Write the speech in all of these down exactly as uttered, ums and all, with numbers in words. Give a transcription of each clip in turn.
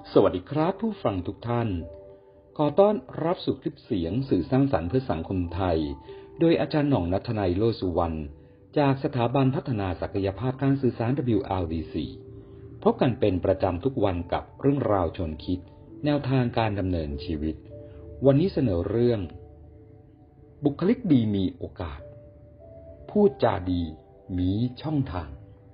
สวัสดีครับผู้ฟังทุกท่านขอต้อนรับสู่คลิปเสียงสื่อสร้างสรรค์เพื่อสังคมไทยโดยอาจารย์หน่องณัฐนัย โลสุวรรณจากสถาบันพัฒนาศักยภาพการสื่อสาร ดับเบิลยู อาร์ ดี ซี พบกันเป็นประจำทุกวันกับเรื่องราวชวนคิดแนวทางการดำเนินชีวิตวันนี้เสนอเรื่องบุคลิกดีมีโอกาสพูดจาดีมีช่องทาง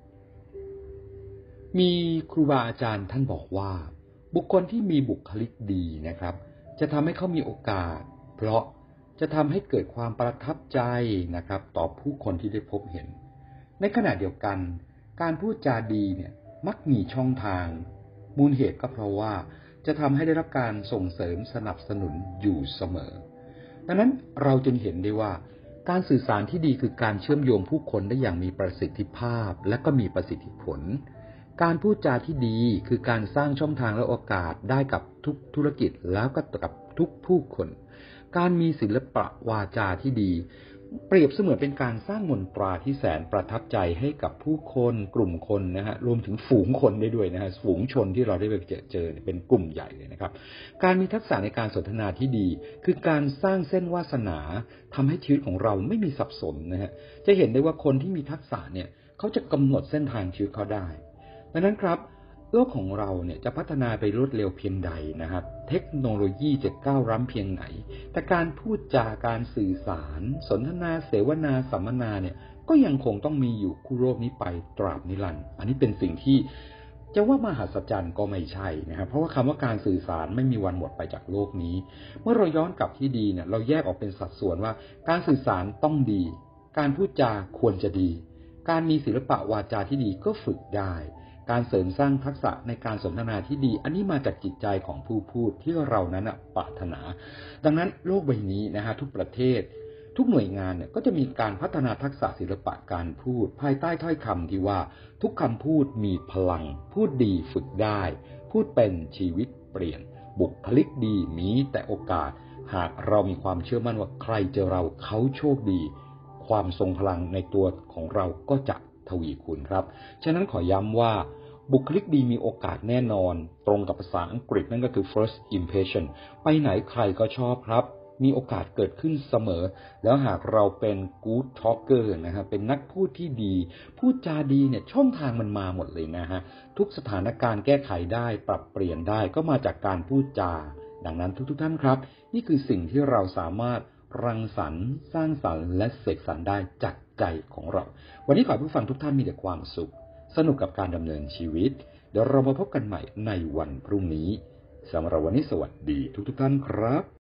มีครูบาอาจารย์ท่านบอกว่าบุคคลที่มีบุคลิกดีนะครับจะทำให้เขามีโอกาสเพราะจะทำให้เกิดความประทับใจนะครับต่อผู้คนที่ได้พบเห็นในขณะเดียวกันการพูดจาดีเนี่ยมักมีช่องทางมูลเหตุก็เพราะว่าจะทำให้ได้รับการส่งเสริมสนับสนุนอยู่เสมอดังนั้นเราจึงเห็นได้ว่าการสื่อสารที่ดีคือการเชื่อมโยงผู้คนได้อย่างมีประสิทธิภาพและก็มีประสิทธิผลการพูดจาที่ดีคือการสร้างช่องทางและโอกาสได้กับทุกธุรกิจแล้วก็กับทุกผู้คนการมีศิลปะวาจาที่ดีเปรียบเสมือนเป็นการสร้างมนตราที่แสนประทับใจให้กับผู้คนกลุ่มคนนะฮะรวมถึงฝูงคนได้ด้วยนะฮะฝูงชนที่เราได้ไปเจอเจอเป็นกลุ่มใหญ่เลยนะครับการมีทักษะในการสนทนาที่ดีคือการสร้างเส้นวาสนาทำให้ชีวิตของเราไม่มีสับสนนะฮะจะเห็นได้ว่าคนที่มีทักษะเนี่ยเขาจะกำหนดเส้นทางชีวิตเขาได้ดังนั้นครับโลกของเราเนี่ยจะพัฒนาไปรวดเร็วเพียงใดนะครับเทคโนโลยีจะก้าวล้ำเพียงไหนแต่การพูดจาการสื่อสารสนทนาเสวนาสัมมนาเนี่ยก็ยังคงต้องมีอยู่คู่โลกนี้ไปตราบนิรันดร์อันนี้เป็นสิ่งที่จะว่ามหัศจรรย์ก็ไม่ใช่นะครับเพราะว่าคำว่าการสื่อสารไม่มีวันหมดไปจากโลกนี้เมื่อเราย้อนกลับที่ดีเนี่ยเราแยกออกเป็นสัดส่วนว่าการสื่อสารต้องดีการพูดจาควรจะดีการมีศิลปะวาจาที่ดีก็ฝึกได้การเสริมสร้างทักษะในการสนทนาที่ดีอันนี้มาจากจิตใจของผู้พูดที่เรานั้นปรารถนาดังนั้นโลกใบนี้นะฮะทุกประเทศทุกหน่วยงานเนี่ยก็จะมีการพัฒนาทักษะศิลปะการพูดภายใต้ถ้อยคำที่ว่าทุกคำพูดมีพลังพูดดีฝึกได้พูดเป็นชีวิตเปลี่ยนบุคลิกดีมีแต่โอกาสหากเรามีความเชื่อมั่นว่าใครเจอเราเขาโชคดีความทรงพลังในตัวของเราก็จะทวีคูณครับฉะนั้นขอย้ำว่าบุคลิกดีมีโอกาสแน่นอนตรงกับภาษาอังกฤษนั่นก็คือ first impression ไปไหนใครก็ชอบครับมีโอกาสเกิดขึ้นเสมอแล้วหากเราเป็น good talker นะครับเป็นนักพูดที่ดีพูดจาดีเนี่ยช่องทางมันมาหมดเลยนะฮะทุกสถานการณ์แก้ไขได้ปรับเปลี่ยนได้ก็มาจากการพูดจาดังนั้นทุกๆท่านครับนี่คือสิ่งที่เราสามารถรังสรรค์สร้างสรรค์และเสกสรรได้จากใจของเราวันนี้ขอให้ผู้ฟังทุกท่านมีแต่ความสุขสนุกกับการดำเนินชีวิตเดี๋ยวเรามาพบกันใหม่ในวันพรุ่งนี้สำหรับวันนี้สวัสดีทุกๆท่านครับ